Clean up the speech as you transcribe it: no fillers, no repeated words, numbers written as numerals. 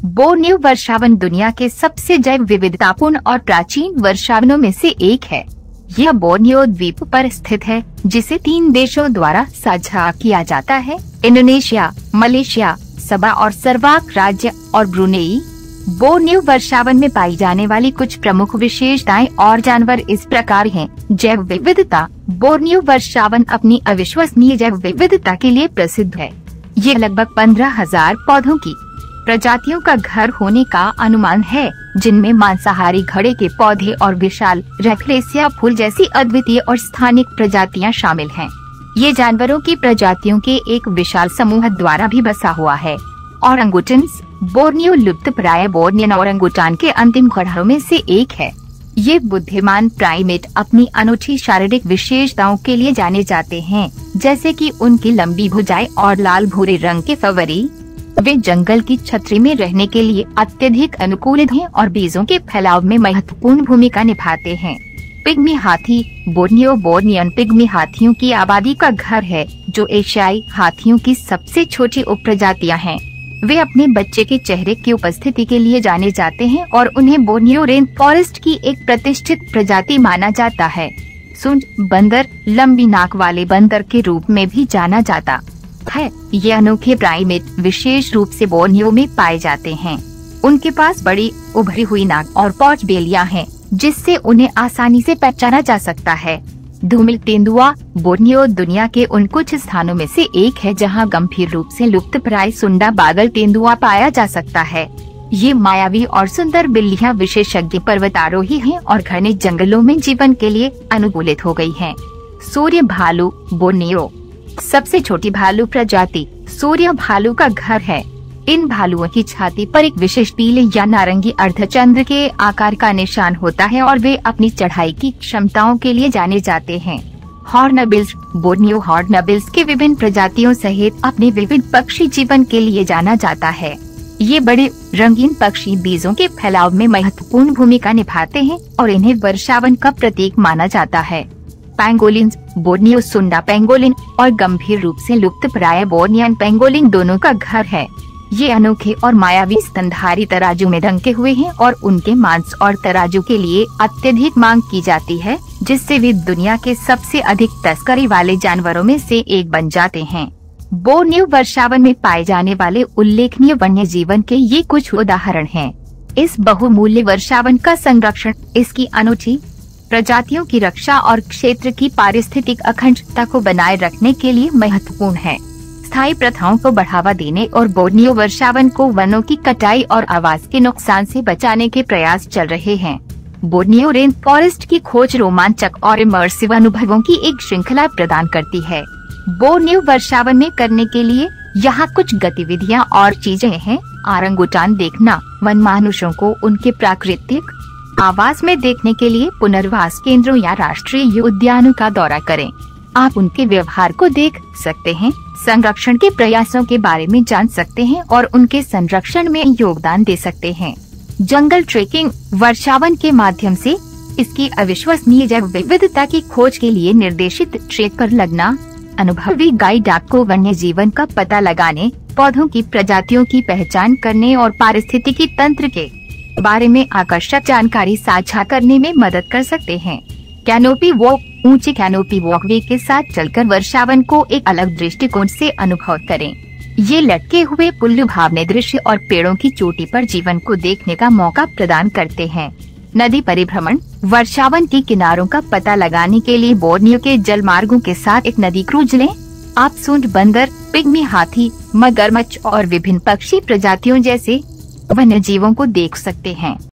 Borneo वर्षावन दुनिया के सबसे जैव विविधतापूर्ण और प्राचीन वर्षावनों में से एक है। यह बोर्नियो द्वीप पर स्थित है, जिसे 3 देशों द्वारा साझा किया जाता है: इंडोनेशिया, मलेशिया, सबा और सरावाक राज्य और ब्रुनेई। बोर्नियो वर्षावन में पाई जाने वाली कुछ प्रमुख विशेषताएं और जानवर इस प्रकार हैं। जैव विविधता: बोर्नियो वर्षावन अपनी अविश्वसनीय जैव विविधता के लिए प्रसिद्ध है। ये लगभग 15,000 पौधों की प्रजातियों का घर होने का अनुमान है, जिनमें मांसाहारी घड़े के पौधे और विशाल रैफलेसिया फूल जैसी अद्वितीय और स्थानिक प्रजातियां शामिल हैं। ये जानवरों की प्रजातियों के एक विशाल समूह द्वारा भी बसा हुआ है। ओरंगुटन्स: बोर्नियो लुप्तप्राय बोर्नियन ओरंगुटान के अंतिम गढ़ों में से एक है। ये बुद्धिमान प्राइमेट अपनी अनूठी शारीरिक विशेषताओं के लिए जाने जाते हैं, जैसे कि उनकी लंबी भुजाएं और लाल भूरे रंग के फवरी। वे जंगल की छतरी में रहने के लिए अत्यधिक अनुकूल हैं और बीजों के फैलाव में महत्वपूर्ण भूमिका निभाते हैं। पिग्मी हाथी: बोर्नियो बोर्नियन पिग्मी हाथियों की आबादी का घर है, जो एशियाई हाथियों की सबसे छोटी उपप्रजातियां हैं। वे अपने बच्चे के चेहरे की उपस्थिति के लिए जाने जाते हैं और उन्हें बोर्नियो रेन फॉरेस्ट की एक प्रतिष्ठित प्रजाति माना जाता है। सूंड बंदर: लंबी नाक वाले बंदर के रूप में भी जाना जाता है। ये अनोखे प्राइमेट विशेष रूप से बोर्नियो में पाए जाते हैं। उनके पास बड़ी उभरी हुई नाक और पोर्च बेलियां हैं, जिससे उन्हें आसानी से पहचाना जा सकता है। धूमिल तेंदुआ: बोर्नियो दुनिया के उन कुछ स्थानों में से एक है जहां गंभीर रूप से लुप्तप्राय सुंडा बादल तेंदुआ पाया जा सकता है। ये मायावी और सुंदर बिल्लियां विशेषज्ञ पर्वतारोही हैं और घने जंगलों में जीवन के लिए अनुकूलित हो गई हैं। सूर्य भालू: बोर्नियो सबसे छोटी भालू प्रजाति सूर्य भालू का घर है। इन भालुओं की छाती पर एक विशेष पीले या नारंगी अर्धचंद्र के आकार का निशान होता है और वे अपनी चढ़ाई की क्षमताओं के लिए जाने जाते हैं। हॉर्नबिल्स: बोर्नियो हॉर्नबिल्स के विभिन्न प्रजातियों सहित अपने विविध पक्षी जीवन के लिए जाना जाता है। ये बड़े रंगीन पक्षी बीजों के फैलाव में महत्वपूर्ण भूमिका निभाते हैं और इन्हें वर्षावन का प्रतीक माना जाता है। पेंगोलिन: बोर्नियो सुंडा पेंगोलिन और गंभीर रूप से लुप्तप्राय बोर्नियन पेंगोलिन दोनों का घर है। ये अनोखे और मायावी स्तनधारी तराजू में ढंके हुए हैं और उनके मांस और तराजू के लिए अत्यधिक मांग की जाती है, जिससे वे दुनिया के सबसे अधिक तस्करी वाले जानवरों में से एक बन जाते हैं। बोर्नियो वर्षावन में पाए जाने वाले उल्लेखनीय वन्य जीवन के ये कुछ उदाहरण हैं। इस बहुमूल्य वर्षावन का संरक्षण इसकी अनूठी प्रजातियों की रक्षा और क्षेत्र की पारिस्थितिक अखंडता को बनाए रखने के लिए महत्वपूर्ण है। स्थायी प्रथाओं को बढ़ावा देने और बोर्नियो वर्षावन को वनों की कटाई और आवास के नुकसान से बचाने के प्रयास चल रहे हैं। बोर्नियो रेन फॉरेस्ट की खोज रोमांचक और इमर्सिव अनुभवों की एक श्रृंखला प्रदान करती है। बोर्नियो वर्षावन में करने के लिए यहाँ कुछ गतिविधियाँ और चीजें हैं। ओरंगुटान देखना: वन मानुषों को उनके प्राकृतिक आवास में देखने के लिए पुनर्वास केंद्रों या राष्ट्रीय उद्यानों का दौरा करें। आप उनके व्यवहार को देख सकते हैं, संरक्षण के प्रयासों के बारे में जान सकते हैं और उनके संरक्षण में योगदान दे सकते हैं। जंगल ट्रेकिंग: वर्षावन के माध्यम से इसकी अविश्वसनीय जैव विविधता की खोज के लिए निर्देशित ट्रेक पर लगना। अनुभवी गाइड आपको वन्य जीवन का पता लगाने, पौधों की प्रजातियों की पहचान करने और पारिस्थितिकी तंत्र के बारे में आकर्षक जानकारी साझा करने में मदद कर सकते हैं। कैनोपी वॉक: ऊंचे कैनोपी वॉकवे के साथ चलकर वर्षावन को एक अलग दृष्टिकोण से अनुभव करें। ये लटके हुए पुल लुभावने दृश्य और पेड़ों की चोटी पर जीवन को देखने का मौका प्रदान करते हैं। नदी परिभ्रमण: वर्षावन के किनारों का पता लगाने के लिए बोर्नियो के जलमार्गों के साथ एक नदी क्रूज लें। आप सूंड बंदर, पिग्मी हाथी, मगरमच्छ और विभिन्न पक्षी प्रजातियों जैसे वन्य जीवों को देख सकते हैं।